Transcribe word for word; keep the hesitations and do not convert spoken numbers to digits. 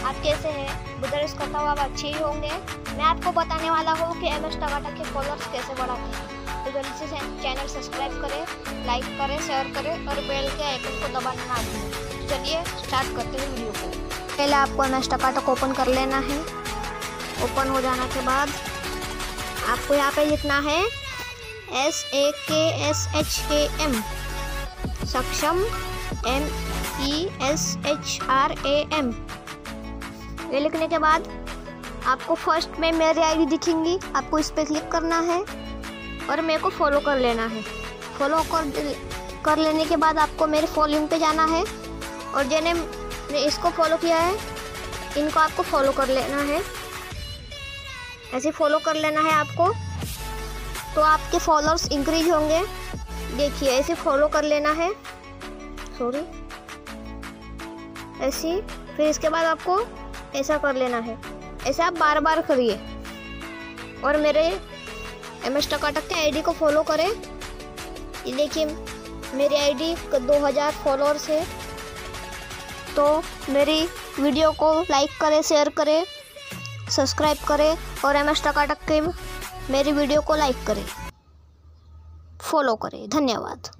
आप कैसे हैं? गुजारिश करता हूँ आप अच्छे ही होंगे। मैं आपको बताने वाला हूँ कि एम एस टकाटक के फॉलोअर्स कैसे बढ़ाते हैं। तो जल्दी से चैनल सब्सक्राइब करें, लाइक करें, शेयर करें और बेल के आइकन को दबाना ना भूलें। चलिए स्टार्ट करते हैं वीडियो को। पहले आपको एम एस टकाटक ओपन कर लेना है। ओपन हो जाने के बाद आपको यहाँ पे लिखना है S A K S H K M सक्षम, M E S H R A M. ये लिखने के बाद आपको फर्स्ट में मेरी आईडी दिखेंगी, आपको इस पर क्लिक करना है और मेरे को फॉलो कर लेना है। फॉलो कर कर लेने के बाद आपको मेरे फॉलोइंग पे जाना है और जिन्हें इसको फॉलो किया है इनको आपको फॉलो कर लेना है। ऐसे फॉलो कर लेना है आपको, तो आपके फॉलोअर्स इंक्रीज होंगे। देखिए ऐसे फॉलो कर लेना है, सॉरी ऐसे। फिर इसके बाद आपको ऐसा कर लेना है। ऐसा आप बार बार करिए और मेरे एम एस टकाटक के आईडी को फॉलो करें। ये देखिए मेरी आईडी दो हज़ार फॉलोअर्स है। तो मेरी वीडियो को लाइक करें, शेयर करें, सब्सक्राइब करें और एम एस टकाटक के मेरी वीडियो को लाइक करें, फॉलो करें। धन्यवाद।